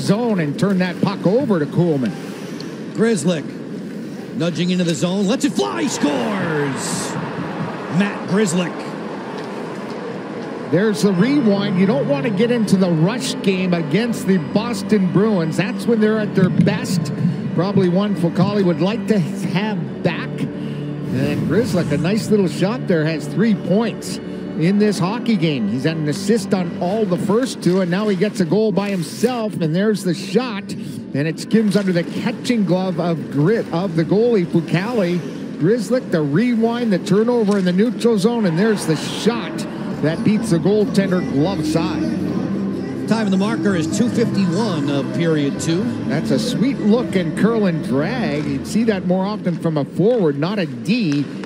zone and turn that puck over to Kuhlman. Grzelcyk nudging into the zone, lets it fly, scores! Matt Grzelcyk. There's the rewind. You don't want to get into the rush game against the Boston Bruins. That's when they're at their best. Probably one Fucale would like to have back. And Grzelcyk, a nice little shot there, has 3 points in this hockey game. He's had an assist on all the first two, and now he gets a goal by himself, and there's the shot, and it skims under the catching glove of the goalie, Fucale. Grzelcyk, the rewind, the turnover in the neutral zone, and there's the shot that beats the goaltender glove side. Time of the marker is 2:51 of period 2. That's a sweet look and curl and drag. You'd see that more often from a forward, not a D.